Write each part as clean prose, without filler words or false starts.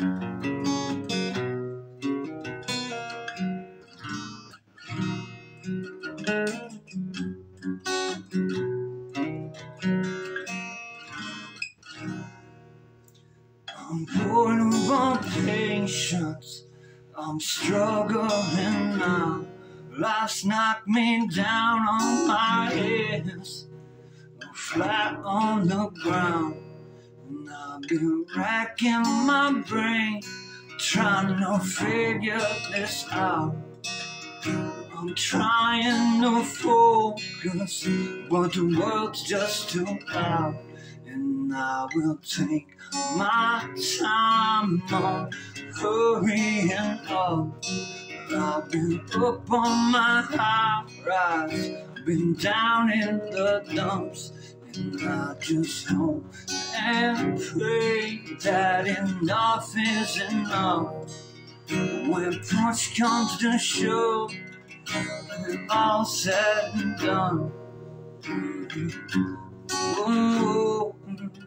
I'm born of patience, I'm struggling now. Life's knocked me down on my ass, flat on the ground. And I've been racking my brain, trying to figure this out. I'm trying to focus, but the world's just too loud. And I will take my time on hurrying up. I've been up on my high rise, been down in the dumps, and I just hope and pray that enough is enough. When push comes to shove, when all's said and done. Oh,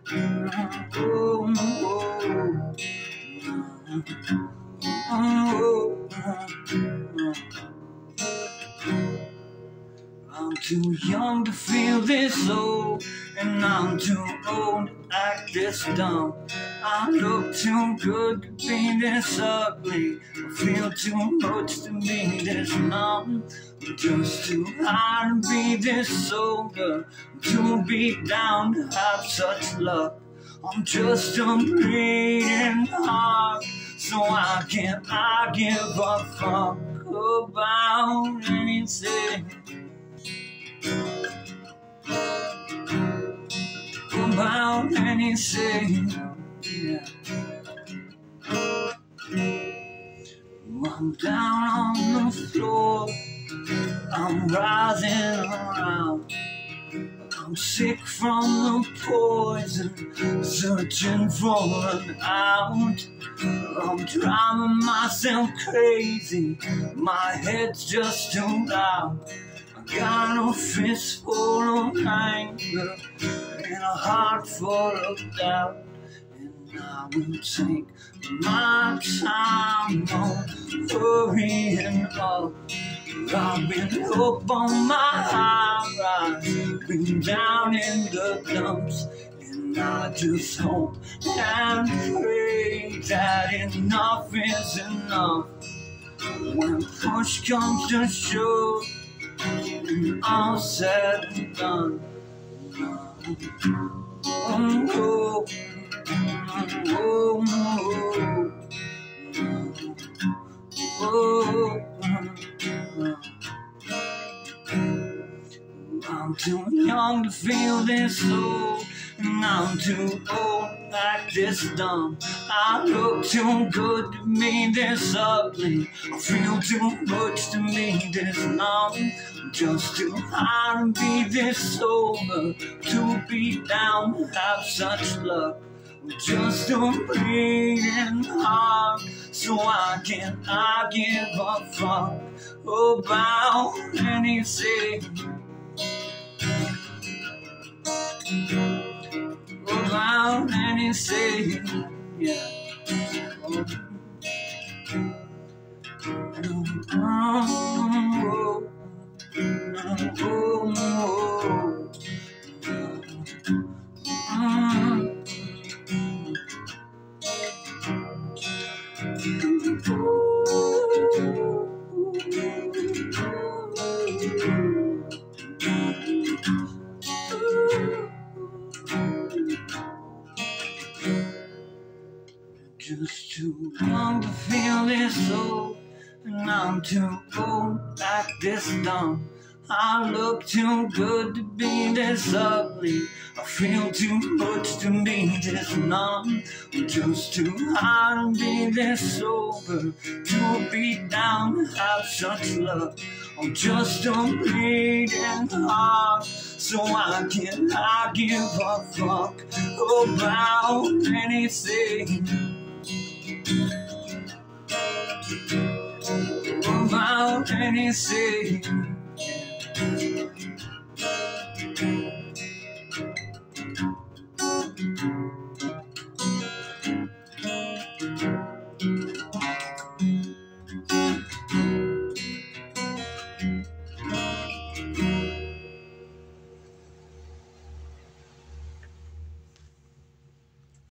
I'm too young to feel this old, and I'm too old to act this dumb. I look too good to be this ugly, I feel too much to be this numb. I'm just too high to be this sober, too beat down to have such luck. I'm just a bleeding heart, so I give a fuck about anything. About anything, yeah. I'm down on the floor, I'm rising around. I'm sick from the poison, searching for an out. I'm driving myself crazy, my head's just too loud. I got a fist full of anger and a heart full of doubt. And I will take my time on hurrying up. I've been up on my high rise, been down in the dumps, and I just hope and pray that enough is enough. When push comes to shove, and all said and done. Oh, oh, oh, oh. I'm too young to feel this old, and I'm too old to act this dumb. I look too good to be this ugly, I feel too much to be this numb. I'm just too high to be this sober, too beat down to have such luck. I'm just a bleeding heart, so I give a fuck about anything. About anything, yeah. Just too young to feel this old, and I'm too old to act this dumb. I look too good to be this ugly, I feel too much to be this numb. I'm just too high to be this sober, too beat down to have such luck. I'm just a bleeding heart, so I give a fuck about anything. About anything.